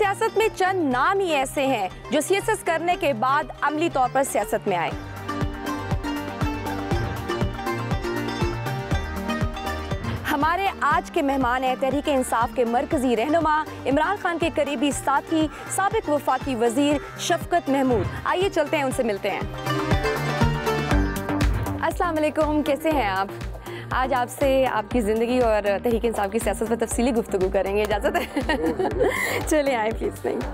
सियासत में चंद नाम ही ऐसे हैं जो सीएसएस करने के बाद अमली तौर पर सियासत में आए। हमारे आज के मेहमान हैं तहरीक इंसाफ के मरकजी रहनुमा, इमरान खान के करीबी साथी, साबिक वफाकी वजीर शफकत महमूद। आइए चलते हैं, उनसे मिलते हैं। अस्सलाम वालेकुम, कैसे हैं आप? आज आपसे आपकी ज़िंदगी और तहरीक इंसाफ की सियासत पर तफसीली गुफ्तगू करेंगे, इजाज़त है? चले आए प्लीज़। नहीं,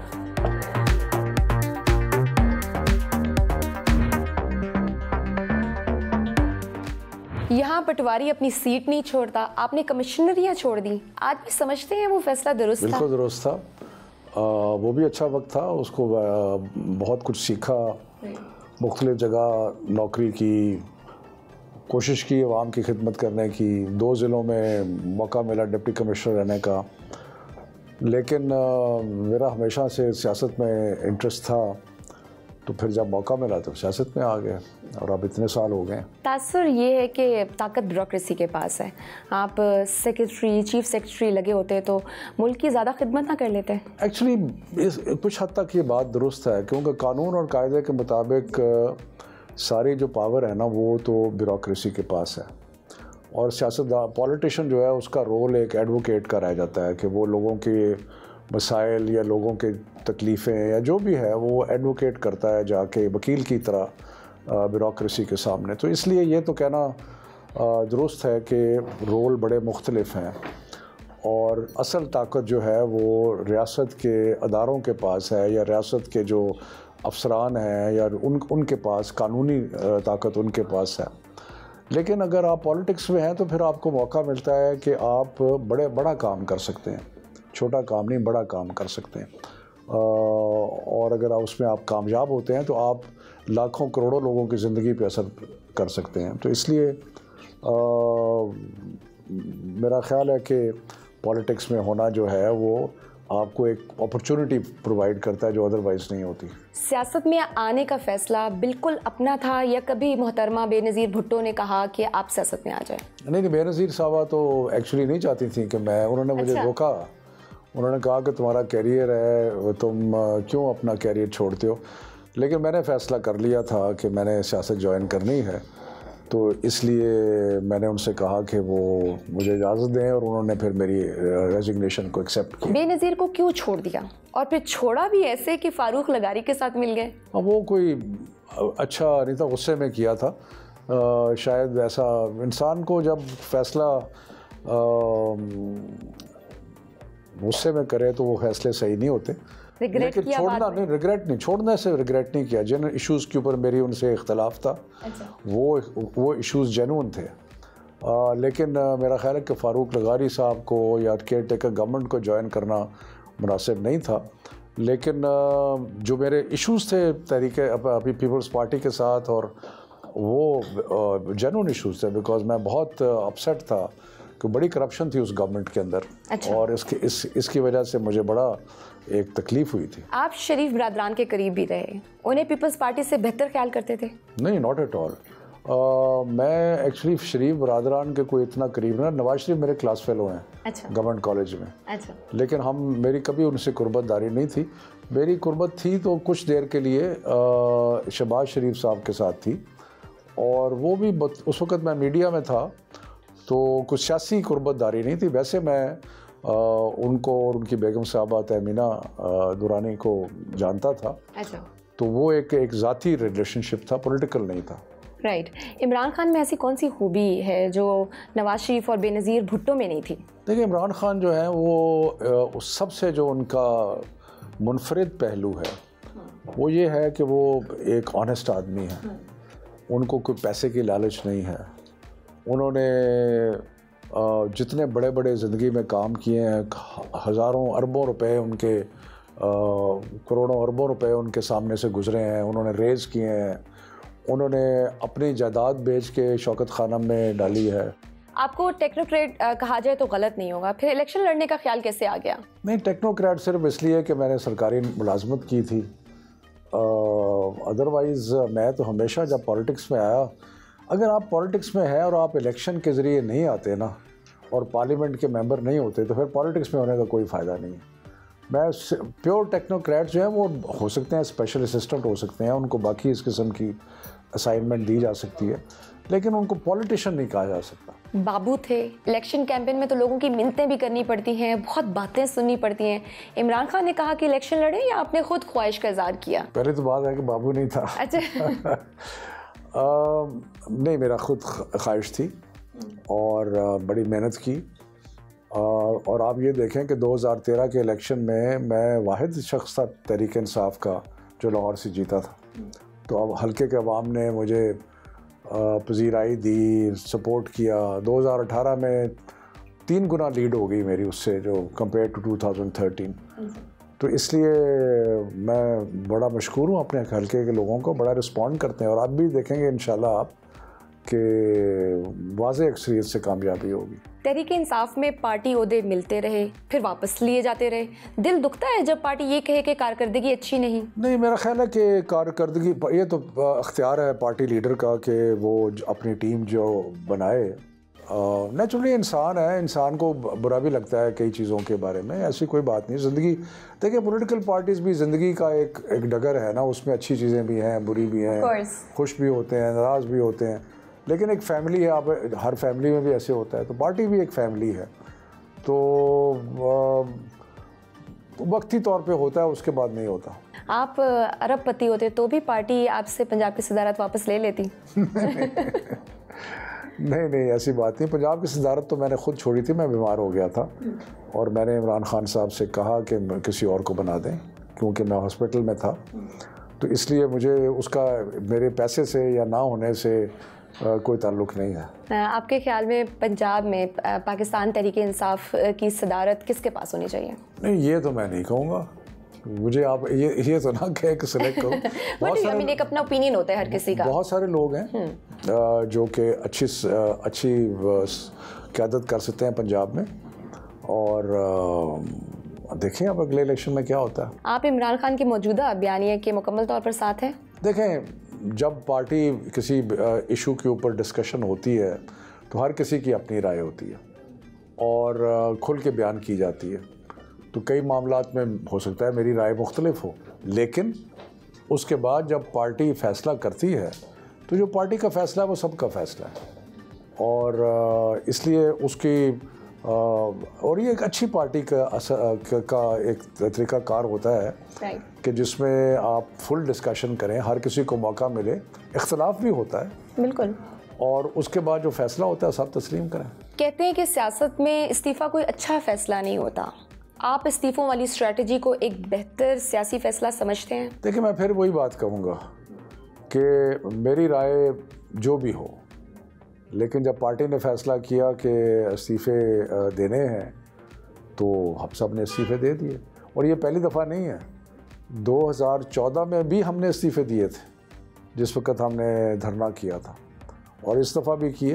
यहाँ पटवारी अपनी सीट नहीं छोड़ता, आपने कमिश्नरियाँ छोड़ दी। आज भी समझते हैं वो फैसला दुरुस्त था? बिल्कुल दुरुस्त था। वो भी अच्छा वक्त था, उसको बहुत कुछ सीखा, मुख्तलिफ जगह नौकरी की, कोशिश की अवाम की खिदमत करने की, 2 ज़िलों में मौका मिला डिप्टी कमिश्नर रहने का। लेकिन मेरा हमेशा से सियासत में इंटरेस्ट था, तो फिर जब मौका मिला तो सियासत में आ गए और अब इतने साल हो गए। तासुर ये है कि ताकत ब्यूरोक्रेसी के पास है। आप सेक्रेटरी, चीफ सेक्रेटरी लगे होते तो मुल्क की ज़्यादा खिदमत ना कर लेते? एक्चुअली कुछ हद तक ये बात दुरुस्त है, क्योंकि कानून और कायदे के मुताबिक सारी जो पावर है ना वो तो ब्यूरोक्रेसी के पास है, और सियासतदान पॉलिटिशियन जो है उसका रोल एक एडवोकेट का रह जाता है कि वो लोगों के मसाइल या लोगों के तकलीफ़ें या जो भी है वो एडवोकेट करता है जाके वकील की तरह ब्यूरोक्रेसी के सामने। तो इसलिए ये तो कहना दुरुस्त है कि रोल बड़े मुख्तलिफ हैं, और असल ताकत जो है वो रियासत के अदारों के पास है, या रियासत के जो अफसरान हैं या उनके पास कानूनी ताकत उनके पास है। लेकिन अगर आप पॉलिटिक्स में हैं तो फिर आपको मौका मिलता है कि आप बड़ा काम कर सकते हैं, छोटा काम नहीं बड़ा काम कर सकते हैं, और अगर उसमें आप कामयाब होते हैं तो आप लाखों करोड़ों लोगों की ज़िंदगी पे असर कर सकते हैं। तो इसलिए मेरा ख्याल है कि पॉलिटिक्स में होना जो है वो आपको एक अपॉर्चुनिटी प्रोवाइड करता है जो अदरवाइज़ नहीं होती। सियासत में आने का फ़ैसला बिल्कुल अपना था, या कभी मोहतरमा बेनज़ीर भुट्टो ने कहा कि आप सियासत में आ जाएं? नहीं, बेनज़ीर साहबा तो एक्चुअली नहीं चाहती थी कि मैं, उन्होंने मुझे रोका। उन्होंने कहा कि तुम्हारा कैरियर है, तुम क्यों अपना कैरियर छोड़ते हो। लेकिन मैंने फ़ैसला कर लिया था कि मैंने सियासत ज्वाइन करनी है, तो इसलिए मैंने उनसे कहा कि वो मुझे इजाज़त दें, और उन्होंने फिर मेरी रेजिग्नेशन को एक्सेप्ट किया। बेनज़ीर को क्यों छोड़ दिया, और फिर छोड़ा भी ऐसे कि फ़ारूक लगारी के साथ मिल गए? वो कोई अच्छा नहीं था, गुस्से में किया था शायद। ऐसा इंसान को जब फ़ैसला गुस्से में करे तो वो फैसले सही नहीं होते। लेकिन छोड़ना नहीं, रिग्रेट नहीं, छोड़ने से रिग्रेट नहीं किया। जिन इश्यूज़ के ऊपर मेरी उनसे इख्तलाफ था, वो इश्यूज़ जेन्युइन थे। लेकिन मेरा ख्याल है कि फ़ारूक लगारी साहब को या केयर टेकर गवर्नमेंट को ज्वाइन करना मुनासिब नहीं था। लेकिन जो मेरे इश्यूज़ थे तहरीक अभी पीपल्स पार्टी के साथ, और वो जेन्युइन इश्यूज़ थे, बिकॉज मैं बहुत अपसेट था कि बड़ी करप्शन थी उस गवर्नमेंट के अंदर। और इसकी वजह से मुझे बड़ा एक तकलीफ़ हुई थी। आप शरीफ बरादरान के करीब भी रहे, उन्हें पीपल्स पार्टी से बेहतर ख्याल करते थे? नहीं, नॉट एट ऑल। मैं एक्चुअली शरीफ बरादरान के कोई इतना करीब ना, नवाज शरीफ मेरे क्लास फेलो हैं गवर्नमेंट कॉलेज में। लेकिन मेरी कभी उनसे कुर्बतदारी नहीं थी। मेरी कुर्बत थी तो कुछ देर के लिए शहबाज शरीफ साहब के साथ थी, और वो भी उस वक़्त मैं मीडिया में था, तो कुछ सियासी कुर्बतदारी नहीं थी। वैसे मैं उनको और उनकी बेगम साहबा तहमीना दुरानी को जानता था। तो वो एक ज़ाती रिलेशनशिप था, पॉलिटिकल नहीं था। राइट। इमरान खान में ऐसी कौन सी खूबी है जो नवाज शरीफ और बेनज़ीर भुट्टो में नहीं थी? देखिए, इमरान खान जो है वो सबसे जो उनका मुनफरिद पहलू है वो ये है कि वो एक ऑनेस्ट आदमी है। उनको कोई पैसे की लालच नहीं है। उन्होंने जितने बड़े बड़े ज़िंदगी में काम किए हैं, हज़ारों अरबों रुपए उनके, करोड़ों अरबों रुपए उनके सामने से गुजरे हैं, उन्होंने रेज़ किए हैं। उन्होंने अपनी जायदाद बेच के शौकत खानम में डाली है। आपको टेक्नोक्रेट कहा जाए तो गलत नहीं होगा, फिर इलेक्शन लड़ने का ख्याल कैसे आ गया? नहीं, टेक्नोक्रेट सिर्फ इसलिए कि मैंने सरकारी मुलाजमत की थी। अदरवाइज़ मैं तो हमेशा जब पॉलिटिक्स में आया, अगर आप पॉलिटिक्स में हैं और आप इलेक्शन के ज़रिए नहीं आते ना, और पार्लियामेंट के मेंबर नहीं होते, तो फिर पॉलिटिक्स में होने का कोई फ़ायदा नहीं है। मैं प्योर टेक्नोक्रेट जो है वो हो सकते हैं, स्पेशल असिस्टेंट हो सकते हैं, उनको बाकी इस किस्म की असाइनमेंट दी जा सकती है, लेकिन उनको पॉलिटिशियन नहीं कहा जा सकता। बाबू थे, इलेक्शन कैंपेन में तो लोगों की मिन्नतें भी करनी पड़ती हैं, बहुत बातें सुननी पड़ती हैं। इमरान खान ने कहा कि इलेक्शन लड़े या आपने खुद ख्वाहिश का इज़हार किया? पहले तो बात है कि बाबू नहीं था। अच्छा। नहीं, मेरा खुद ख्वाहिश थी और बड़ी मेहनत की। और आप ये देखें कि 2013 के इलेक्शन में मैं वाहिद शख्स था तहरीक इंसाफ का जो लाहौर से जीता था। तो अब हल्के के अवाम ने मुझे पजीराई दी, सपोर्ट किया। 2018 में 3 गुना लीड हो गई मेरी उससे, जो कंपेयर टू 2013। तो इसलिए मैं बड़ा मशकूर हूँ अपने हल्के के लोगों को, बड़ा रिस्पॉन्ड करते हैं। और आप भी देखेंगे इंशाल्लाह आप कि वाज़ेह अक्सरियत से कामयाबी होगी। तहरीक इंसाफ में पार्टी ओहदे मिलते रहे, फिर वापस लिए जाते रहे। दिल दुखता है जब पार्टी ये कहे कि कारकर्दगी अच्छी नहीं? नहीं, मेरा ख्याल है कि कारकर्दगी ये तो अख्तियार है पार्टी लीडर का कि वो अपनी टीम जो बनाए। नेचुरली इंसान है, इंसान को बुरा भी लगता है कई चीज़ों के बारे में, ऐसी कोई बात नहीं। ज़िंदगी देखिए, पॉलिटिकल पार्टीज़ भी ज़िंदगी का एक डगर है ना, उसमें अच्छी चीज़ें भी हैं, बुरी भी हैं, खुश भी होते हैं, नाराज़ भी होते हैं। लेकिन एक फैमिली है, आप हर फैमिली में भी ऐसे होता है, तो पार्टी भी एक फैमिली है। तो वक्ती तौर पे होता है, उसके बाद नहीं होता। आप अरबपति होते तो भी पार्टी आपसे पंजाब की सदारत वापस ले लेती? नहीं, ऐसी बात नहीं। पंजाब की सदारत तो मैंने खुद छोड़ी थी, मैं बीमार हो गया था और मैंने इमरान खान साहब से कहा कि किसी और को बना दें, क्योंकि मैं हॉस्पिटल में था। तो इसलिए मुझे उसका मेरे पैसे से या ना होने से कोई ताल्लुक़ नहीं है। आपके ख्याल में पंजाब में पाकिस्तान तहरीक इंसाफ की सदारत किसके पास होनी चाहिए? नहीं, ये तो मैं नहीं कहूँगा। मुझे आप ये तो ना कहे कि सिलेक्ट करो। एक अपना ओपिनियन होता है हर किसी का। बहुत सारे लोग हैं जो कि अच्छी क़यादत कर सकते हैं पंजाब में, और देखें अब अगले इलेक्शन में क्या होता है। आप इमरान खान की मौजूदा बयानिया के मुकम्मल तौर पर साथ हैं? देखें, जब पार्टी किसी इशू के ऊपर डिस्कशन होती है तो हर किसी की अपनी राय होती है और खुल के बयान की जाती है। तो कई मामलात में हो सकता है मेरी राय मुख्तलिफ हो, लेकिन उसके बाद जब पार्टी फ़ैसला करती है तो जो पार्टी का फ़ैसला है वो सबका फ़ैसला है। और इसलिए उसकी और ये एक अच्छी पार्टी का एक तरीक़ाकार होता है कि जिसमें आप फुल डिस्कशन करें, हर किसी को मौका मिले, इख्तलाफ भी होता है बिल्कुल, और उसके बाद जो फ़ैसला होता है सब तस्लीम करें। कहते हैं कि सियासत में इस्तीफ़ा कोई अच्छा फ़ैसला नहीं होता। आप इस्तीफ़ों वाली स्ट्रेटजी को एक बेहतर सियासी फ़ैसला समझते हैं? देखिए, मैं फिर वही बात कहूँगा कि मेरी राय जो भी हो, लेकिन जब पार्टी ने फ़ैसला किया कि इस्तीफ़े देने हैं तो हम सब ने इस्तीफ़े दे दिए। और ये पहली दफ़ा नहीं है, 2014 में भी हमने इस्तीफ़े दिए थे जिस वक्त हमने धरना किया था, और इस दफ़ा भी किए।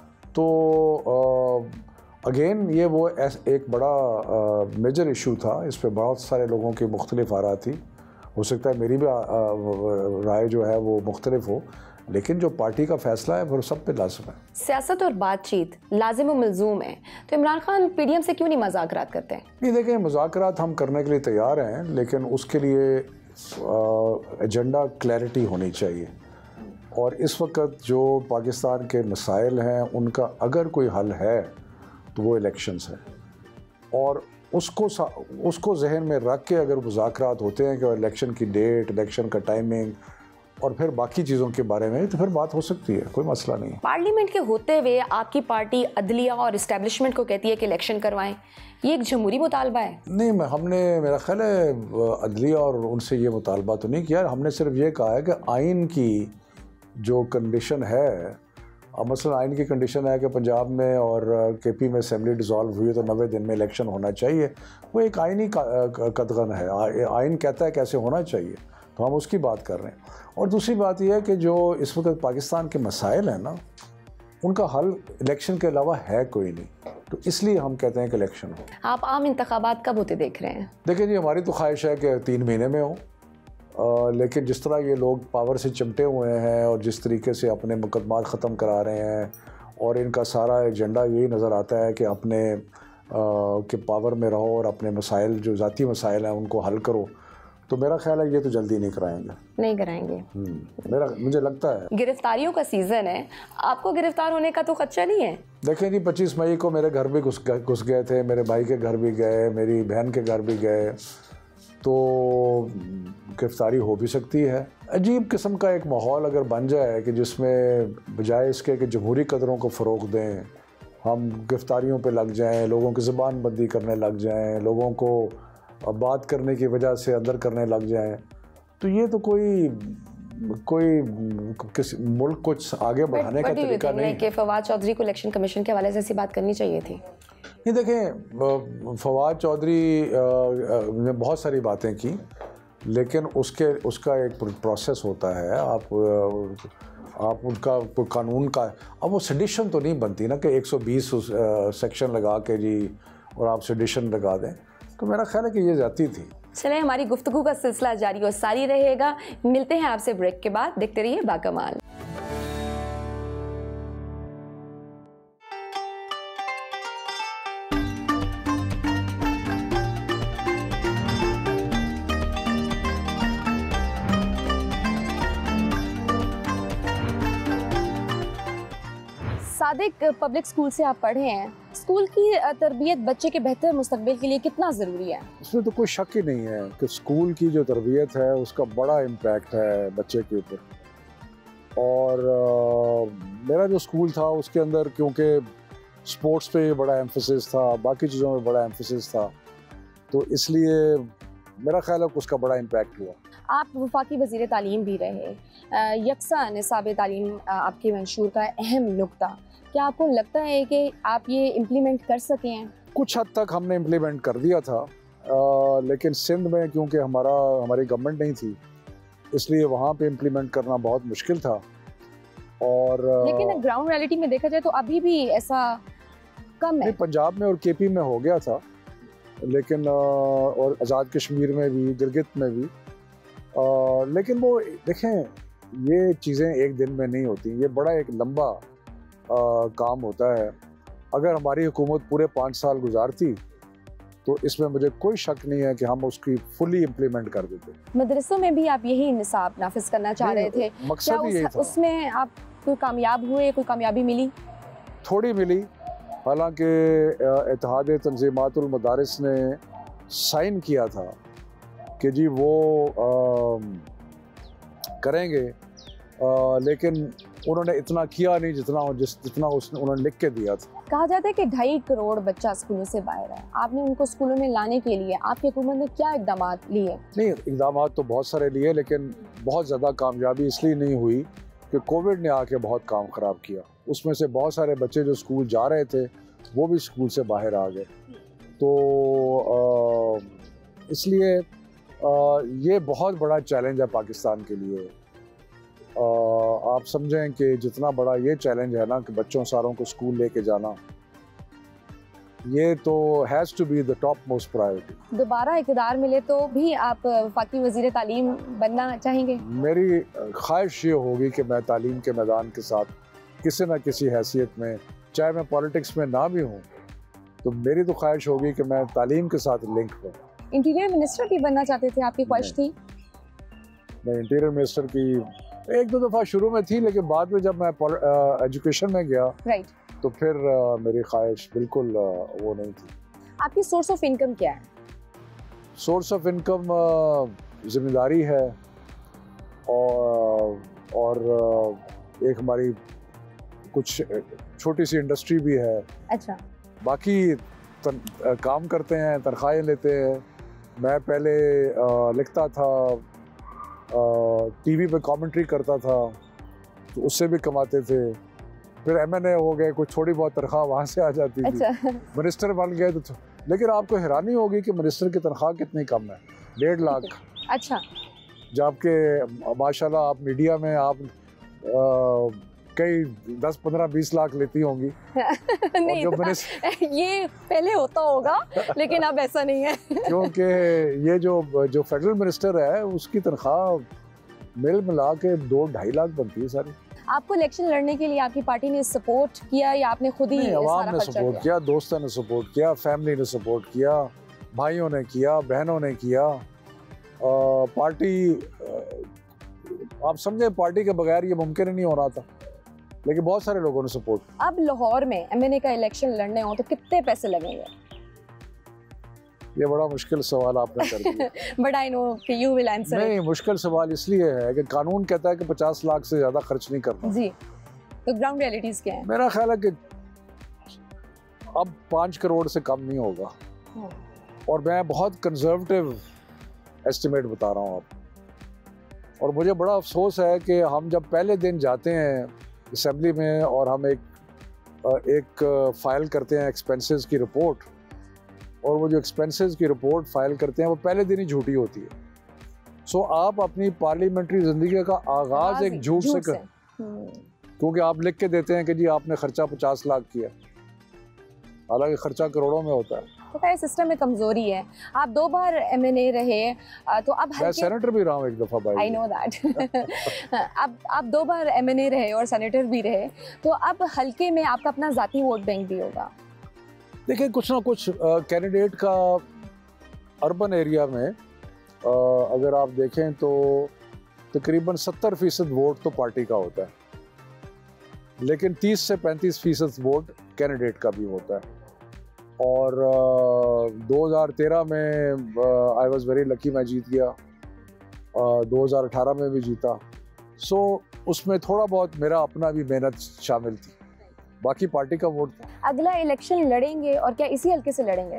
तो अगेन ये वो एक बड़ा मेजर इशू था, इस पर बहुत सारे लोगों की मुख्तलिफ आरा थी। हो सकता है मेरी भी राय जो है वो मुख्तलिफ हो, लेकिन जो पार्टी का फैसला है वो सब पे लाज़िम है। सियासत और बातचीत लाजिम व मलजूम है, तो इमरान खान पीडीएम से क्यों नहीं मुज़ाकरात करते हैं? नहीं, देखें, मुज़ाकरात हम करने के लिए तैयार हैं, लेकिन उसके लिए एजेंडा क्लैरिटी होनी चाहिए। और इस वक्त जो पाकिस्तान के मसाइल हैं उनका अगर कोई हल है तो वो इलेक्शंस है, और उसको जहन में रख के अगर मुज़ाकरात होते हैं कि इलेक्शन की डेट, इलेक्शन का टाइमिंग और फिर बाकी चीज़ों के बारे में, तो फिर बात हो सकती है, कोई मसला नहीं। पार्लियामेंट के होते हुए आपकी पार्टी अदलिया और इस्टेब्लिशमेंट को कहती है कि इलेक्शन करवाएं, ये एक जमहूरी मुतालबा है? नहीं, हमने, मेरा ख्याल है अदलिया और उनसे ये मुतालबा तो नहीं किया। हमने सिर्फ ये कहा है कि आइन की जो कंडीशन है, अब मसलन आइन की कंडीशन है कि पंजाब में और केपी में असेंबली डिज़ोल्व हुई तो 90 दिन में इलेक्शन होना चाहिए, वो एक आइनी कदगन है। आइन कहता है कैसे होना चाहिए, तो हम उसकी बात कर रहे हैं। और दूसरी बात यह है कि जो इस वक्त पाकिस्तान के मसाइल हैं ना, उनका हल इलेक्शन के अलावा है कोई नहीं, तो इसलिए हम कहते हैं कि इलेक्शन हो। आप आम इंतखाबात कब होते देख रहे हैं? देखिए जी, हमारी तो ख्वाहिश है कि 3 महीने में हो, लेकिन जिस तरह ये लोग पावर से चिमटे हुए हैं और जिस तरीके से अपने मुकदमात ख़त्म करा रहे हैं, और इनका सारा एजेंडा यही नज़र आता है कि अपने के पावर में रहो और अपने मसाइल जो ज़ाती मसाइल हैं उनको हल करो, तो मेरा ख्याल है ये तो जल्दी नहीं कराएंगे। मुझे लगता है। गिरफ्तारियों का सीज़न है, आपको गिरफ्तार होने का तो खदशा नहीं है? देखें जी, 25 मई को मेरे घर भी घुस गए थे, मेरे भाई के घर भी गए, मेरी बहन के घर भी गए, तो गिरफ्तारी हो भी सकती है। अजीब किस्म का एक माहौल अगर बन जाए कि जिसमें बजाय इसके कि जमहूरी कदरों को फ़रोग़ दें, हम गिरफ्तारियों पे लग जाएं, लोगों की ज़ुबान बंदी करने लग जाएं, लोगों को बात करने की वजह से अंदर करने लग जाएं, तो ये तो कोई किसी मुल्क को आगे बढ़ाने का तरीका नहीं है। कि फवाद चौधरी को इलेक्शन कमीशन के हवाले से ऐसी बात करनी चाहिए थी। ये देखें, फवाद चौधरी ने बहुत सारी बातें की, लेकिन उसका एक प्रोसेस होता है। आप उनका कानून का, अब वो सेडिशन तो नहीं बनती ना कि 120 सेक्शन लगा के जी और आप सेडिशन लगा दें, तो मेरा ख्याल है कि ये जाती थी। चले, हमारी गुफ्तगू का सिलसिला जारी और सारी रहेगा। मिलते हैं आपसे ब्रेक के बाद, देखते रहिए बाकमाल। सादिक, पब्लिक स्कूल से आप पढ़े हैं, स्कूल की तरबियत बच्चे के बेहतर मुस्तकबिल के लिए कितना ज़रूरी है? इसमें तो कोई शक ही नहीं है कि स्कूल की जो तरबियत है उसका बड़ा इम्पैक्ट है बच्चे के ऊपर। और मेरा जो स्कूल था उसके अंदर क्योंकि स्पोर्ट्स पे बड़ा एम्फेसिस था, बाकी चीज़ों में बड़ा एम्फेसिस था, तो इसलिए मेरा ख्याल है कि उसका बड़ा इम्पैक्ट हुआ। आप वफाकी वज़ीर तालीम भी रहे, यकसा निसाब तालीम आपके मंशूर का अहम नुक्ता, क्या आपको लगता है कि आप ये इम्प्लीमेंट कर सके हैं? कुछ हद तक हमने इम्प्लीमेंट कर दिया था, लेकिन सिंध में क्योंकि हमारी गवर्नमेंट नहीं थी, इसलिए वहाँ पे इम्प्लीमेंट करना बहुत मुश्किल था। और लेकिन ग्राउंड रियलिटी में देखा जाए तो अभी भी ऐसा कम है। पंजाब में और केपी में हो गया था, लेकिन और आज़ाद कश्मीर में भी, गिलगित में भी, लेकिन वो देखें, ये चीज़ें एक दिन में नहीं होती, ये बड़ा एक लंबा काम होता है। अगर हमारी हुकूमत पूरे 5 साल गुजारती तो इसमें मुझे कोई शक नहीं है कि हम उसकी फुली इम्प्लीमेंट कर देते। मदरसों में भी आप यही निसाब नाफिज करना चाह रहे थे, मकसद ही यही था। उसमें आप कोई कामयाब हुए, कोई कामयाबी मिली? थोड़ी मिली, हालांकि इत्तेहाद तंजीमातुल मदारिस ने साइन किया था कि जी वो करेंगे, लेकिन उन्होंने इतना किया नहीं जितना उन्होंने लिख के दिया था। कहा जाता है कि 2.5 करोड़ बच्चा स्कूलों से बाहर है, आपने उनको स्कूलों में लाने के लिए आपकी हुकूमत ने क्या इक़दाम लिए? नहीं, इक़दाम तो बहुत सारे लिए, लेकिन बहुत ज़्यादा कामयाबी इसलिए नहीं हुई कि कोविड ने आके बहुत काम ख़राब किया। उसमें से बहुत सारे बच्चे जो स्कूल जा रहे थे वो भी स्कूल से बाहर आ गए, तो इसलिए ये बहुत बड़ा चैलेंज है पाकिस्तान के लिए। आप समझें कि जितना बड़ा ये चैलेंज है ना कि बच्चों सारों को स्कूल लेके जाना, ये तो has to be the top most priority. दोबारा इक़्तिदार मिले तो भी आप वफाकी वज़ीर तालीम बनना चाहेंगे? मेरी ख्वाहिश ये होगी कि मैं तालीम के मैदान के साथ किसी न किसी हैसियत में, चाहे मैं पॉलिटिक्स में ना भी हूँ, तो मेरी तो ख्वाहिश होगी कि मैं तालीम के साथ लिंक हूँ। इंटीरियर मिनिस्टर भी बनना चाहते थे, आपकी ख्वाहिश थी? मैं इंटीरियर मिनिस्टर की 1-2 दफ़ा शुरू में थी, लेकिन बाद में जब मैं एजुकेशन में गया, राइट, तो फिर मेरी ख्वाहिश बिल्कुल वो नहीं थी। आपकी सोर्स ऑफ इनकम क्या है? सोर्स ऑफ इनकम जिम्मेदारी है, और एक हमारी कुछ छोटी सी इंडस्ट्री भी है। अच्छा। बाकी काम करते हैं, तनख्वाहें लेते हैं। मैं पहले लिखता था, टीवी पे कमेंट्री करता था, तो उससे भी कमाते थे। फिर MNA हो गए, कुछ थोड़ी बहुत तनख्वाह वहाँ से आ जाती थी। अच्छा। मिनिस्टर बन गए तो, लेकिन आपको हैरानी होगी कि मिनिस्टर की तनख्वाह कितनी कम है, 1.5 लाख। अच्छा। जबकि माशाल्लाह आप मीडिया में आप कई 10, 15, 20 लाख लेती होंगी। नहीं, ये पहले होता होगा, लेकिन अब ऐसा नहीं है। क्योंकि ये जो फेडरल मिनिस्टर है उसकी तनख्वाह मिला के 2-2.5 लाख बनती है सारी। आपको इलेक्शन लड़ने के लिए आपकी पार्टी ने सपोर्ट किया या आपने खुद ही अवाम ने सपोर्ट किया, दोस्तों ने सपोर्ट किया, फैमिली ने सपोर्ट किया, भाइयों ने किया, बहनों ने किया। पार्टी आप समझे, पार्टी के बगैर ये मुमकिन ही नहीं हो रहा था, लेकिन बहुत सारे लोगों ने सपोर्ट। अब लाहौर में एमएनए का इलेक्शन लड़ने हो तो कितने पैसे लगेंगे? ये बड़ा मुश्किल सवाल आपने कर दिया। बट आई नो कि यू विल आंसर। नहीं, मुश्किल सवाल इसलिए है कि कानून कहता है कि 50 लाख से ज्यादा खर्च नहीं करना। जी, तो ग्राउंड रियलिटीज क्या है? मेरा ख्याल है कि अब 5 करोड़ से कम नहीं होगा, और मैं बहुत कंजर्वेटिव एस्टिमेट बता रहा हूँ आप। और मुझे बड़ा अफसोस है कि हम जब पहले दिन जाते हैं असेंबली में और हम एक फाइल करते हैं एक्सपेंसेस की रिपोर्ट, और वो जो एक्सपेंसेस की रिपोर्ट फाइल करते हैं वो पहले दिन ही झूठी होती है। सो आप अपनी पार्लियामेंट्री ज़िंदगी का आगाज़ एक झूठ से कर, क्योंकि आप लिख के देते हैं कि जी आपने खर्चा 50 लाख किया, हालांकि खर्चा करोड़ों में होता है। पता है सिस्टम में कमजोरी है। आप 2 बार एमएनए रहे, तो अब मैं सेनेटर भी रहा हूँ एक दफ़ा भाई। I know that. अब आप 2 बार एमएनए रहे और सेनेटर भी रहे, तो अब हल्के में आपका अपना ज़ाती वोट बैंक भी होगा। देखिए, कुछ ना कुछ कैंडिडेट का अर्बन एरिया में अगर आप देखें तो तकरीबन 70% वोट तो पार्टी का होता है, लेकिन 30 से 35% वोट कैंडिडेट का भी होता है। और 2013 में आई वाज वेरी लकी, मैं जीत गया। 2018 में भी जीता। सो उसमें थोड़ा बहुत मेरा अपना भी मेहनत शामिल थी, बाकी पार्टी का वोट था। अगला इलेक्शन लड़ेंगे और क्या इसी हल्के से लड़ेंगे?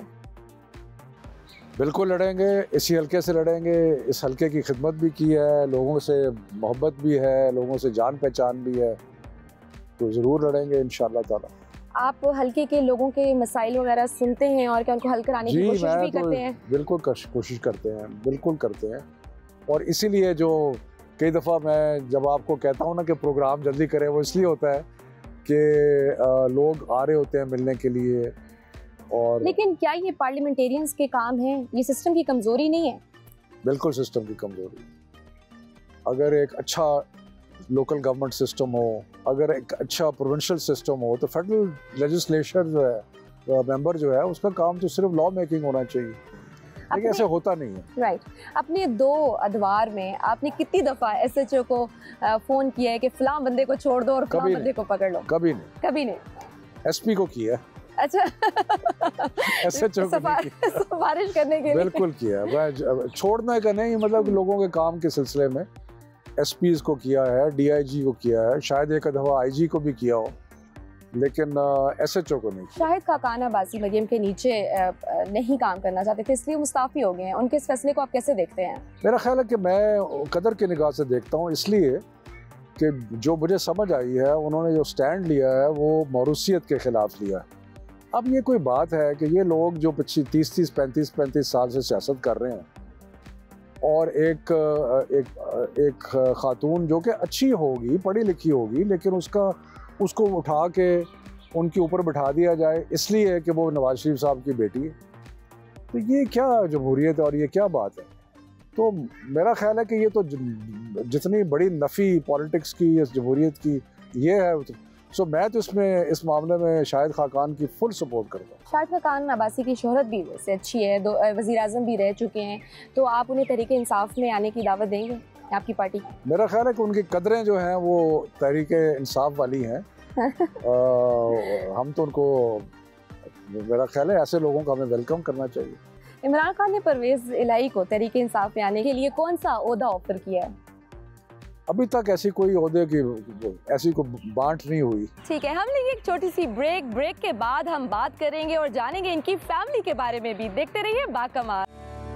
बिल्कुल लड़ेंगे, इसी हल्के से लड़ेंगे। इस हल्के की खिदमत भी की है, लोगों से मोहब्बत भी है, लोगों से जान पहचान भी है, तो ज़रूर लड़ेंगे इंशाअल्लाह ताला। आप हल्के के लोगों के मसाइल वगैरह सुनते हैं और क्या उनको हल कराने की कोशिश भी करते हैं? बिल्कुल कोशिश करते हैं, बिल्कुल करते हैं। और इसीलिए जो कई दफ़ा मैं जब आपको कहता हूँ ना कि प्रोग्राम जल्दी करें, वो इसलिए होता है कि लोग आ रहे होते हैं मिलने के लिए। और लेकिन क्या ये पार्लियामेंटेरियंस के काम है? ये सिस्टम की कमजोरी नहीं है? बिल्कुल सिस्टम की कमजोरी। अगर एक अच्छा लोकल गवर्नमेंट सिस्टम हो, अगर एक अच्छा प्रोविंशियल सिस्टम हो, तो फेडरल लेजिस्लेचर जो है, मेंबर जो है, उसका काम तो सिर्फ लॉ मेकिंग होना चाहिए, लेकिन ऐसे होता नहीं है। राइट। अपने 2 अदवार में आपने कितनी दफ़ा एसएचओ को फ़ोन किया है कि फलां बंदे को छोड़ दो और फलां बंदे को पकड़ लो? कभी नहीं। कभी नहीं। एसपी को किया। अच्छा। एसएचओ को सिफारिश करने के लिए बिल्कुल किया। छोड़ने का नहीं, मतलब लोगों के काम के सिलसिले में एसपीज को किया है, डीआईजी को किया है, शायद एक दफ़ा आईजी को भी किया हो, लेकिन एसएचओ को नहीं। शाहिद खाकान अब्बासी मरियम के नीचे नहीं काम करना चाहते थे, इसलिए मुस्ताफ़ी हो गए हैं। उनके इस फैसले को आप कैसे देखते हैं? मेरा ख्याल है कि मैं कदर की निगाह से देखता हूँ, इसलिए कि जो मुझे समझ आई है, उन्होंने जो स्टैंड लिया है वो मौरूसियत के ख़िलाफ़ लिया है। अब ये कोई बात है कि ये लोग जो 30-30, 35-35 साल से सियासत कर रहे हैं, और एक खातून जो कि अच्छी होगी, पढ़ी लिखी होगी, लेकिन उसको उठा के उनके ऊपर बिठा दिया जाए इसलिए कि वो नवाज शरीफ साहब की बेटी है, तो ये क्या जमहूरियत है और ये क्या बात है? तो मेरा ख्याल है कि ये तो जितनी बड़ी नफ़ी पॉलिटिक्स की, इस जमहूरियत की ये है। सो मैं तो इसमें इस मामले में शाहिद खाकान की फुल सपोर्ट करता हूँ। शाहिद खाकान अब्बासी की शोहरत भी वैसे अच्छी है, 2 वज़ीर आज़म भी रह चुके हैं, तो आप उन्हें तहरीके इंसाफ में आने की दावत देंगे आपकी पार्टी? मेरा ख्याल है कि उनकी कदरें जो हैं वो तहरीके इंसाफ वाली हैं। हम तो उनको, मेरा ख्याल है ऐसे लोगों का हमें वेलकम करना चाहिए। इमरान खान ने परवेज़ इलाही को तहरीके इंसाफ में आने के लिए कौन सा ओहदा ऑफर किया है? अभी तक ऐसी कोई ओहदे की ऐसी को बांट नहीं हुई। ठीक है, हम लेंगे एक छोटी सी ब्रेक के बाद हम बात करेंगे और जानेंगे इनकी फैमिली के बारे में भी। देखते रहिए बाकमाल।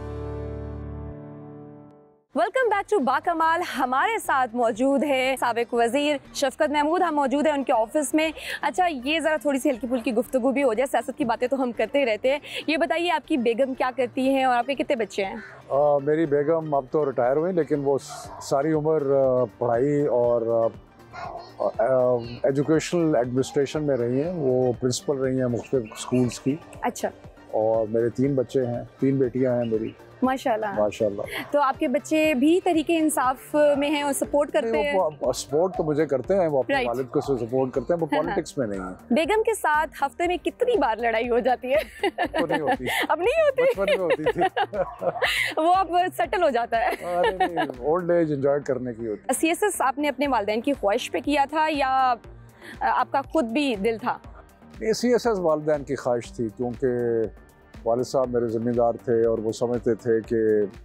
वेलकम बैक टू बाकमाल। हमारे साथ मौजूद है साबिक वजीर शफकत महमूद। हम मौजूद हैं उनके ऑफिस में। अच्छा, ये ज़रा थोड़ी सी हल्की फुल्की गुफ्तगू भी हो जाए, सियासत की बातें तो हम करते ही रहते हैं। ये बताइए आपकी बेगम क्या करती हैं और आपके कितने बच्चे हैं? मेरी बेगम अब तो रिटायर हुई, लेकिन वो सारी उम्र पढ़ाई और एजुकेशनल एडमिनिस्ट्रेशन में रही हैं। वो प्रिंसिपल रही हैं मुख्तलिफ स्कूल्स की। अच्छा। और मेरे 3 बच्चे हैं, 3 बेटियां हैं मेरी। माशाल्लाह। माशाल्लाह। तो आपके बच्चे भी तरीके इंसाफ में हैं और सपोर्ट करते हैं? सपोर्ट तो मुझे करते हैं, वो अपने Right. वालिद को सपोर्ट करते हैं, वो पॉलिटिक्स में नहीं है। बेगम के साथ हफ्ते में कितनी बार लड़ाई हो जाती है? तो नहीं होती। अब नहीं होती? बचपन में होती थी। वो अब सेटल हो जाता है। अरे नहीं, ओल्ड एज एंजॉय करने की होती है। CSS आपने अपने वालिदैन की ख्वाहिश पे किया था या आपका खुद भी दिल था? CSS वालिदैन की ख्वाहिश थी, क्योंकि वालिद साहब मेरे ज़िम्मेदार थे और वो समझते थे कि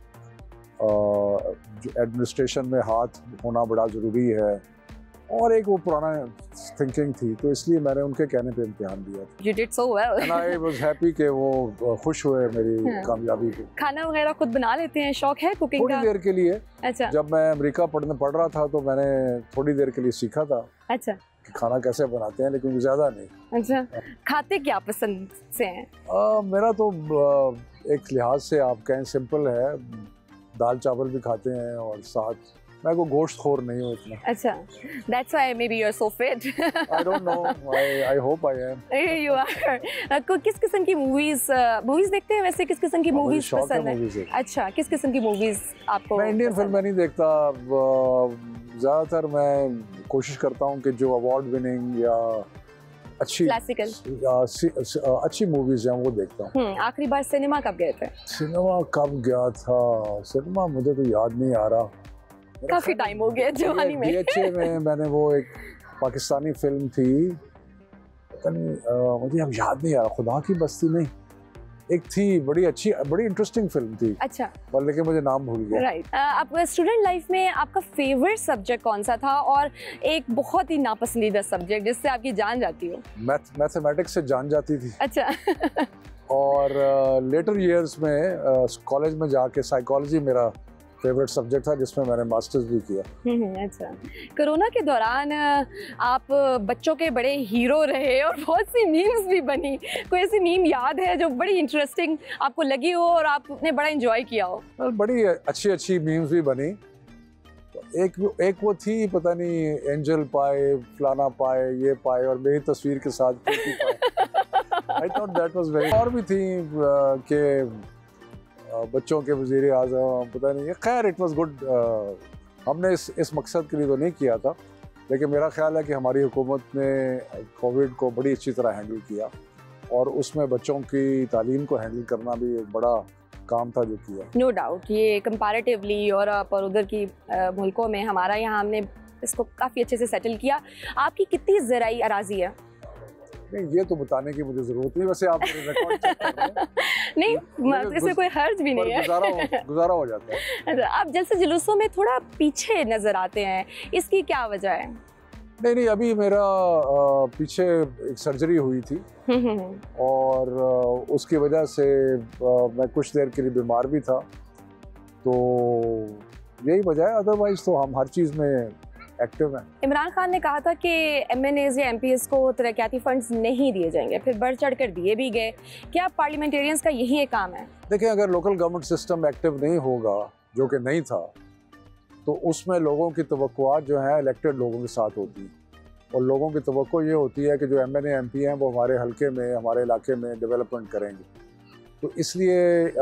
जो एडमिनिस्ट्रेशन में हाथ होना बड़ा ज़रूरी है, और एक वो पुराना थिंकिंग थी, तो इसलिए मैंने उनके कहने पे इम्तिहान दिया था। You did so well. And I was happy कि वो खुश हुए मेरी कामयाबी पे। खाना वगैरह खुद बना लेते हैं? शौक है कुकिंग थोड़ी का? देर के लिए। अच्छा। जब मैं अमेरिका पढ़ रहा था तो मैंने थोड़ी देर के लिए सीखा था अच्छा कि खाना कैसे बनाते हैं, लेकिन ज़्यादा नहीं। अच्छा। खाते क्या पसंद से हैं? मेरा तो एक लिहाज से आप कहें सिंपल है, दाल चावल भी खाते हैं और साथ मैं को गोश्त खोर नहीं हूँ इतना। अच्छा, that's why maybe you're so fit. I don't know. I hope I am. You are. किस किस्म की मूवीज देखते हैं वैसे? किस किस्म की मूवीज पसंद है? अच्छा, किस किस्म की मूवीज आपको? मैं इंडियन फिल्में नहीं देखता, ज़्यादातर मैं कोशिश करता हूँ कि जो अवार्ड विनिंग या अच्छी क्लासिकल अच्छी मूवीज हैं वो देखता हूँ। आखिरी बार सिनेमा कब गए थे? सिनेमा कब गया था? सिनेमा मुझे तो याद नहीं आ रहा, काफी टाइम हो गया जवानी में। DHA में मैंने वो एक पाकिस्तानी फिल्म थी, पता नहीं मुझे अब याद नहीं आ रहा, खुदा की बस्ती नहीं, एक थी बड़ी अच्छी बड़ी इंटरेस्टिंग फिल्म थी। अच्छा। पर लेकिन मुझे नाम भूल गया। राइट। आपका स्टूडेंट लाइफ में आपका फेवरेट सब्जेक्ट कौन सा था, और एक बहुत ही नापसंदीदा सब्जेक्ट जिससे आपकी जान जाती हो? मैथमेटिक्स से जान जाती थी। अच्छा। और लेटर ईयर्स में कॉलेज में जाके साइकोलॉजी मेरा फेवरेट सब्जेक्ट था, जिसमें मैंने मास्टर्स भी किया। अच्छा। कोरोना के दौरान आप बच्चों के बड़े हीरो रहे और बहुत सी मीम्स भी बनी। कोई ऐसी मीम याद है जो बड़ी इंटरेस्टिंग आपको लगी हो और आपने बड़ा एंजॉय किया हो? बड़ी अच्छी मीम्स भी बनी। एक वो थी, पता नहीं एंजल पाए, फलाना पाए, ये पाए, और मेरी तस्वीर के साथ I thought that was very. और भी थी कि बच्चों के वज़ीर आज़म, पता नहीं, खैर इट वाज गुड। हमने इस मकसद के लिए तो नहीं किया था, लेकिन मेरा ख्याल है कि हमारी हुकूमत ने कोविड को बड़ी अच्छी तरह हैंडल किया, और उसमें बच्चों की तालीम को हैंडल करना भी एक बड़ा काम था जो किया। नो डाउट, ये कंपैरेटिवली यूरोप और उधर की मुल्कों में, हमारा यहाँ हमने इसको काफ़ी अच्छे से सेटल किया। आपकी कितनी ज़राई अराज़ी है? नहीं, ये तो बताने की मुझे ज़रूरत नहीं, वैसे आप रिकॉर्ड चेक कर रहे हैं। नहीं, इसमें कोई हर्ज भी नहीं है। गुजारा हो जाता है। आप जैसे जुलूसों में थोड़ा पीछे नज़र आते हैं, इसकी क्या वजह है? नहीं, अभी मेरा पीछे एक सर्जरी हुई थी, और उसकी वजह से मैं कुछ देर के लिए बीमार भी था, तो यही वजह है। अदरवाइज तो हम हर चीज़ में एक्टिव हैं। इमरान खान ने कहा था कि MNAs या MPs को तरक्याती फंड्स नहीं दिए जाएंगे, फिर बढ़ चढ़ कर दिए भी गए। क्या पार्लियामेंटेरियंस का यही एक काम है? देखिए, अगर लोकल गवर्नमेंट सिस्टम एक्टिव नहीं होगा, जो कि नहीं था, तो उसमें लोगों की तवक्कुआत जो है इलेक्टेड लोगों के साथ होती है, और लोगों की तवक्को ये होती है कि जो MNA MP हैं वो हमारे हलके में, हमारे इलाके में डेवलपमेंट करेंगे। तो इसलिए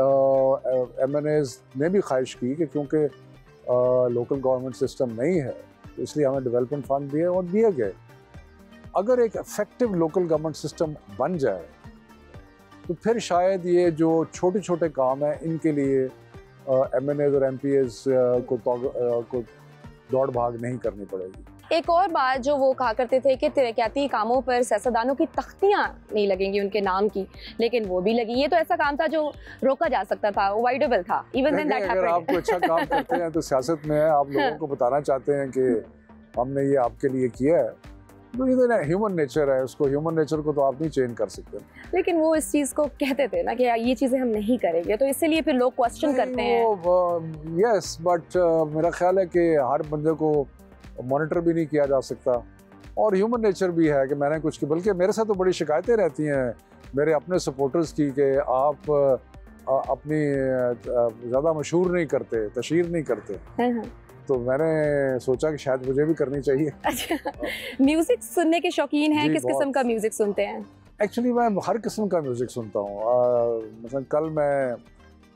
MNAs ने भी ख्वाहिश की कि क्योंकि लोकल गवर्नमेंट सिस्टम नहीं है, तो इसलिए हमें डेवलपमेंट फंड दिए और दिए गए। अगर एक इफेक्टिव लोकल गवर्नमेंट सिस्टम बन जाए, तो फिर शायद ये जो छोटे छोटे काम हैं, इनके लिए MNAs और MPs को दौड़ भाग नहीं करनी पड़ेगी। एक और बात जो वो कहा करते थे कि तरक्याती कामों पर सियासतदानों की तख्तियां नहीं लगेंगी उनके नाम की, लेकिन वो भी लगी। ये तो ऐसा काम था जो रोका जा सकता था, अवॉइडेबल था। Even then that happened. अगर आप कोई अच्छा काम करते हैं तो सियासत में है, आप लोगों को बताना चाहते हैं कि हमने ये आपके लिए किया है, तो ये तो ह्यूमन नेचर है, उसको ह्यूमन नेचर को तो आप नहीं चेंज कर सकते। लेकिन वो इस चीज़ को कहते थे ना कि ये चीज़ें हम नहीं करेंगे, तो इसीलिए फिर लोग क्वेश्चन करते हैं। यस, बट मेरा ख्याल है कि हर बंदे को मॉनिटर भी नहीं किया जा सकता, और ह्यूमन नेचर भी है कि मैंने कुछ की, बल्कि मेरे साथ तो बड़ी शिकायतें रहती हैं मेरे अपने सपोर्टर्स की कि आप अपनी ज़्यादा मशहूर नहीं करते, तशहीर नहीं करते। तो मैंने सोचा कि शायद मुझे भी करनी चाहिए। अच्छा, म्यूजिक सुनने के शौकीन हैं? किस किस्म का म्यूजिक सुनते हैं? एक्चुअली मैं हर किस्म का म्यूजिक सुनता हूँ। मतलब कल मैं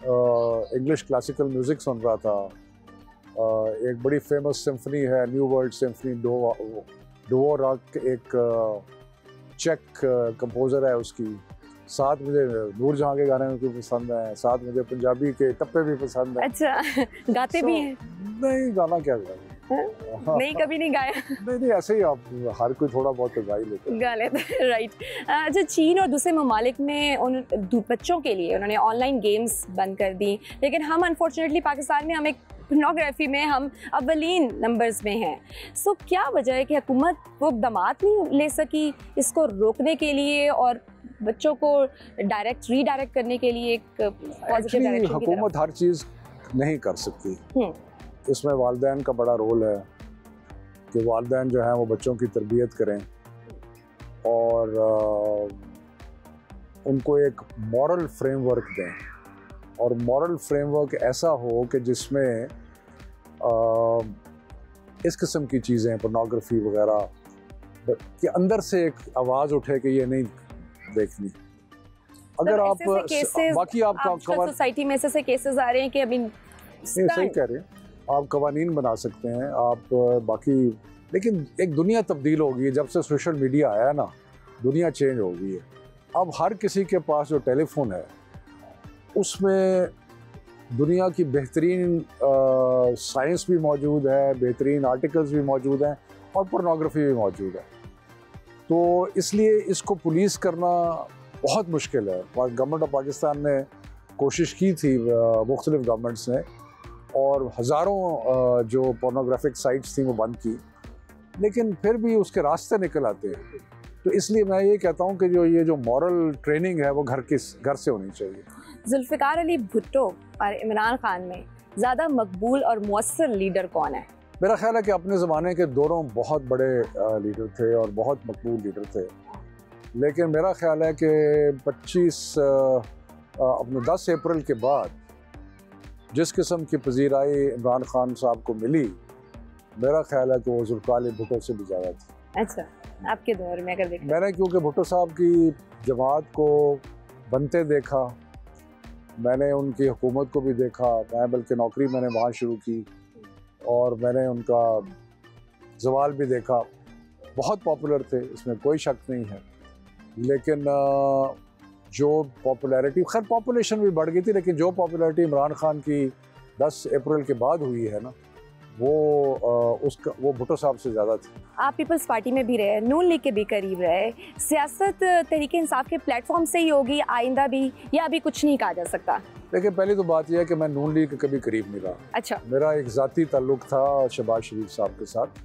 इंग्लिश क्लासिकल म्यूज़िक सुन रहा था। एक बड़ी फेमस सिम्फनी है, न्यू वर्ल्ड सिम्फनी, डोवोराक एक चेक कंपोज़र है उसकी। साथ मुझे नूरजहां के गाने भी पसंद हैं, साथ मुझे पंजाबी के टप्पे भी पसंद हैं। अच्छा, गाते भी हैं? नहीं, गाना क्या गाना, नहीं, कभी नहीं गाया? नहीं, ऐसे ही आप हर कोई थोड़ा बहुत तो गा ही लेते हैं। गा लेते हैं, राइट। अच्छा, चीन और दूसरे ममालिक में उन बच्चों के लिए उन्होंने ऑनलाइन गेम्स बंद कर दी, लेकिन हम अनफॉर्चुनेटली पाकिस्तान में हम एक पोर्नोग्राफी में हम अव्वलीन नंबर्स में हैं। सो क्या वजह है कि हुकूमत वो इक़दामात नहीं ले सकी इसको रोकने के लिए और बच्चों को रीडायरेक्ट करने के लिए एक पॉजिटिव डायरेक्शन की तरफ? हुकूमत हर चीज़ नहीं कर सकती, इसमें वालिदैन का बड़ा रोल है कि वालिदैन जो हैं वो बच्चों की तरबियत करें और उनको एक मॉरल फ्रेमवर्क दें, और मॉरल फ्रेमवर्क ऐसा हो कि जिसमें इस किस्म की चीज़ें, पोर्नोग्राफी वगैरह के अंदर से एक आवाज़ उठे कि ये नहीं देखनी। अगर आप बाकी आप सोसाइटी में ऐसे केसेस आ रहे हैं कि अभी सही कह रहे हैं, आप कवानीन बना सकते हैं आप बाकी, लेकिन एक दुनिया तब्दील हो गई है जब से सोशल मीडिया आया ना, दुनिया चेंज हो गई है। अब हर किसी के पास जो टेलीफोन है उसमें दुनिया की बेहतरीन साइंस भी मौजूद है, बेहतरीन आर्टिकल्स भी मौजूद हैं और पोर्नोग्राफी भी मौजूद है। तो इसलिए इसको पुलिस करना बहुत मुश्किल है। गवर्नमेंट ऑफ पाकिस्तान ने कोशिश की थी, मुख्तलिफ गवर्नमेंट्स ने, और हज़ारों जो पोर्नोग्राफिक साइट्स थी वो बंद की, लेकिन फिर भी उसके रास्ते निकल आते हैं। तो इसलिए मैं ये कहता हूँ कि ये जो मॉरल ट्रेनिंग है वो घर से होनी चाहिए। जुल्फ़िकार अली भुट्टो और इमरान खान में ज़्यादा मकबूल और मौसर लीडर कौन है? मेरा ख्याल है कि अपने ज़माने के दोनों बहुत बड़े लीडर थे और बहुत मकबूल लीडर थे, लेकिन मेरा ख्याल है कि 10 अप्रैल के बाद जिस किस्म की पजीराई इमरान खान साहब को मिली, मेरा ख्याल है कि वो जुल्फ़िकार अली भुट्टो से भी ज़्यादा थी। अच्छा, आपके दौर में अगर देखें? मैंने क्योंकि भुट्टो साहब की जमात को बनते देखा, मैंने उनकी हुकूमत को भी देखा, मैं बल्कि नौकरी मैंने वहाँ शुरू की और मैंने उनका ज़वाल भी देखा। बहुत पॉपुलर थे, इसमें कोई शक नहीं है, लेकिन जो पॉपुलैरिटी, खैर पॉपुलेशन भी बढ़ गई थी, लेकिन जो पॉपुलैरिटी इमरान खान की 10 अप्रैल के बाद हुई है ना, वो भुट्टो साहब से ज़्यादा थी। आप पीपल्स पार्टी में भी रहे, नून लीग के भी करीब रहे, सियासत तहरीक इंसाफ के प्लेटफॉर्म से ही होगी आइंदा भी, या अभी कुछ नहीं कहा जा सकता? देखिए, पहली तो बात यह है कि मैं नून लीग के कभी करीब नहीं रहा। अच्छा। मेरा एक ज़ाती ताल्लुक़ था शहबाज शरीफ साहब के साथ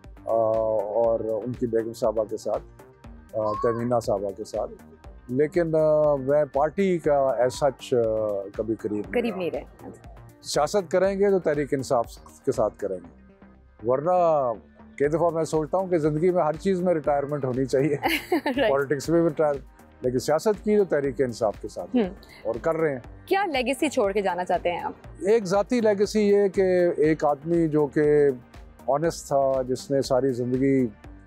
और उनकी बेगम साहबा के साथ, तमीना साहबा के साथ, लेकिन मैं पार्टी का ऐसा कभी करीब नहीं रहे। सियासत करेंगे तो तहरीक इंसाफ के साथ करेंगे, वरना कई दफ़ा मैं सोचता हूँ कि ज़िंदगी में हर चीज़ में रिटायरमेंट होनी चाहिए पॉलिटिक्स में भी रिटायर, लेकिन सियासत की तो तहरीक इंसाफ के साथ और कर रहे हैं। क्या लेगेसी छोड़ के जाना चाहते हैं आप? एक ज़ाती लेगेसी ये कि एक आदमी जो कि ऑनेस्ट था, जिसने सारी ज़िंदगी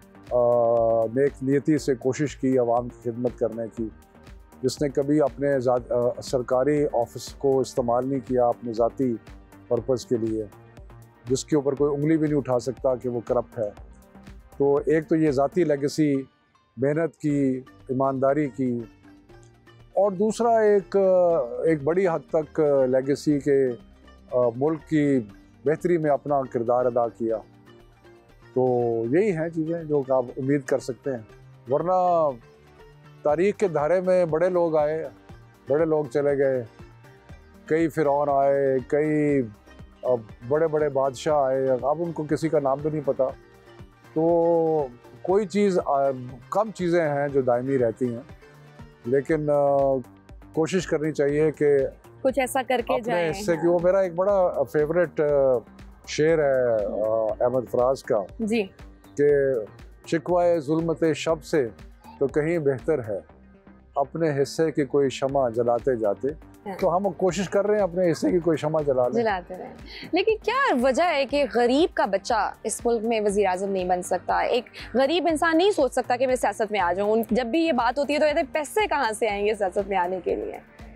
नेक नियति से कोशिश की आवाम की खिदमत करने की, जिसने कभी अपने सरकारी ऑफिस को इस्तेमाल नहीं किया अपने ज़ाती पर्पज़ के लिए, जिसके ऊपर कोई उंगली भी नहीं उठा सकता कि वो करप्ट है। तो एक तो ये ज़ाती लेगेसी मेहनत की, ईमानदारी की, और दूसरा एक बड़ी हद तक लेगेसी के मुल्क की बेहतरी में अपना किरदार अदा किया। तो यही हैं चीज़ें जो आप उम्मीद कर सकते हैं, वरना तारीख़ के धारे में बड़े लोग आए, बड़े लोग चले गए, कई फ़िरौन आए, कई बड़े बड़े बादशाह आए, अब उनको किसी का नाम भी नहीं पता। तो कोई चीज़, कम चीज़ें हैं जो दायमी रहती हैं, लेकिन कोशिश करनी चाहिए कि कुछ ऐसा करके जाएं। इससे कि वो मेरा एक बड़ा फेवरेट शेर है अहमद फराज का जी, कि शिकवाए ज़ुल्मते शब से तो कहीं बेहतर है अपने हिस्से की कोई शमा जलाते जाते। तो हम कोशिश कर रहे हैं अपने हिस्से की कोई शमा जलाते रहें। लेकिन क्या वजह है कि गरीब का बच्चा इस मुल्क में वज़ीर आज़म नहीं बन सकता? एक गरीब इंसान नहीं सोच सकता कि मैं सियासत में आ जाऊँ। जब भी ये बात होती है तो कहते हैं पैसे कहाँ से आएंगे सियासत में आने के लिए?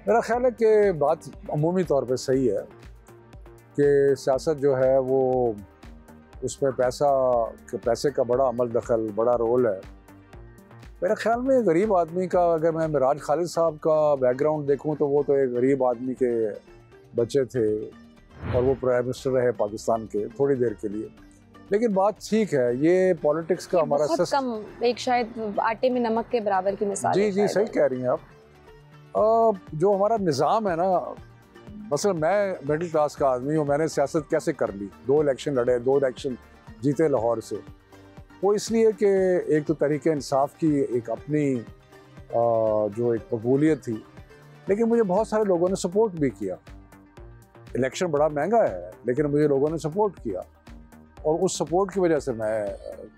मेरा ख्याल है कि बात अमूमी तौर पे सही है कि सियासत जो है वो उसमें पैसे का बड़ा अमल दखल, बड़ा रोल है। मेरे ख्याल में गरीब आदमी का, अगर मैं मिराज खालिद साहब का बैकग्राउंड देखूं तो वो तो एक गरीब आदमी के बच्चे थे और वो प्राइम मिनिस्टर रहे पाकिस्तान के थोड़ी देर के लिए। लेकिन बात ठीक है, ये पॉलिटिक्स का हमारा बहुत कम, एक शायद आटे में नमक के बराबर की मिसाल है। जी सही कह रही हैं आप। जो हमारा निज़ाम है ना, मसलन मैं मिडिल क्लास का आदमी हूँ, मैंने सियासत कैसे कर ली, 2 इलेक्शन लड़े, 2 इलेक्शन जीते लाहौर से। वो इसलिए कि एक तो तरीके इंसाफ की एक अपनी जो एक मकबूलियत थी, लेकिन मुझे बहुत सारे लोगों ने सपोर्ट भी किया। इलेक्शन बड़ा महंगा है लेकिन मुझे लोगों ने सपोर्ट किया और उस सपोर्ट की वजह से मैं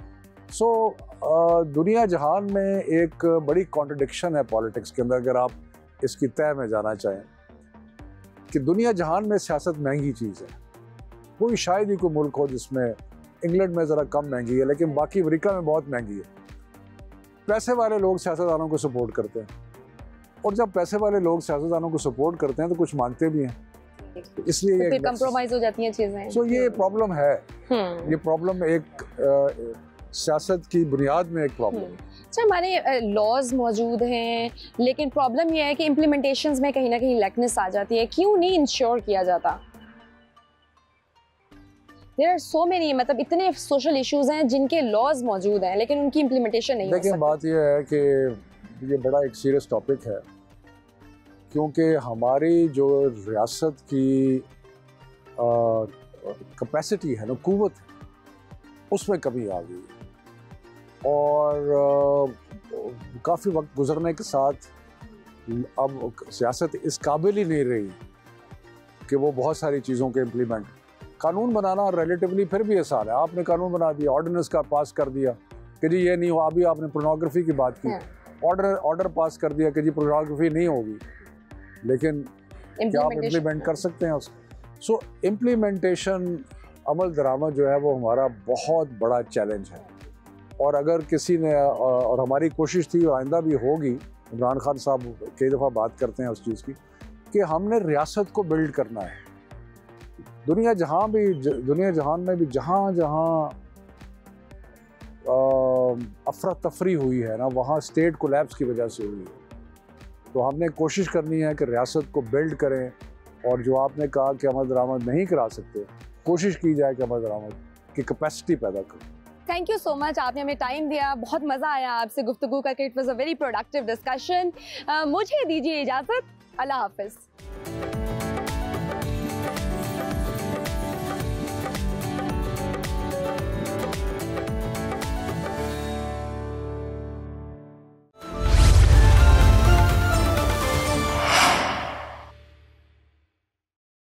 दुनिया जहान में एक बड़ी कॉन्ट्रडिक्शन है पॉलिटिक्स के अंदर, अगर आप इसकी तय में जाना चाहें कि दुनिया जहान में सियासत महंगी चीज़ है। कोई शायद ही कोई मुल्क हो जिसमें, इंग्लैंड में ज़रा कम महंगी है लेकिन बाकी अमेरिका में बहुत महंगी है। पैसे वाले लोग सियासतदानों को सपोर्ट करते हैं और जब पैसे वाले लोग सियासतदानों को सपोर्ट करते हैं तो कुछ मांगते भी हैं, इसलिए तो फिर कंप्रोमाइज हो जाती हैं चीज़ें। सो ये प्रॉब्लम है, ये प्रॉब्लम एक सियासत की बुनियाद में एक प्रॉब्लम है। अच्छा, हमारे लॉज मौजूद हैं लेकिन प्रॉब्लम यह है कि इम्प्लीमेंटेशंस में कहीं ना कहीं लैकनेस आ जाती है। क्यों नहीं इंश्योर किया जाता? देयर आर सो मेनी, मतलब इतने सोशल इश्यूज हैं जिनके लॉज मौजूद हैं लेकिन उनकी इम्प्लीमेंटेशन नहीं हो सकती। देखिए बात यह है कि ये बड़ा एक सीरियस टॉपिक है क्योंकि हमारी जो रियासत की कैपेसिटी है ना, कुव्वत है, उसमें कमी आ गई और काफ़ी वक्त गुजरने के साथ अब सियासत इस काबिल ही नहीं रही कि वो बहुत सारी चीज़ों के इम्प्लीमेंट। कानून बनाना रिलेटिवली फिर भी आसान है, आपने कानून बना दिया, ऑर्डिनेंस का पास कर दिया कि जी ये नहीं हो। अभी आपने पोर्नोग्राफी की बात की, ऑर्डर पास कर दिया कि जी पोर्नोग्राफी नहीं होगी, लेकिन क्या आप इम्प्लीमेंट कर सकते हैं उसको? सो इम्प्लीमेंटेशन, अमल दरामद जो है वो हमारा बहुत बड़ा चैलेंज है। और अगर किसी ने, और हमारी कोशिश थी और आइंदा भी होगी, इमरान खान साहब कई दफ़ा बात करते हैं उस चीज़ की कि हमने रियासत को बिल्ड करना है। दुनिया जहान में भी जहाँ जहाँ अफरा तफरी हुई है ना, वहाँ स्टेट कोलैप्स की वजह से हुई है। तो हमने कोशिश करनी है कि रियासत को बिल्ड करें और जो आपने कहा कि अमल दरामद नहीं करा सकते, कोशिश की जाए कि अमल दरामद की कैपेसिटी पैदा करें। थैंक यू सो मच, आपने हमें टाइम दिया, बहुत मज़ा आया आपसे गुफ्तगू करके। It was a very productive discussion. मुझे दीजिए इजाज़त, अल्लाह हाफिज़।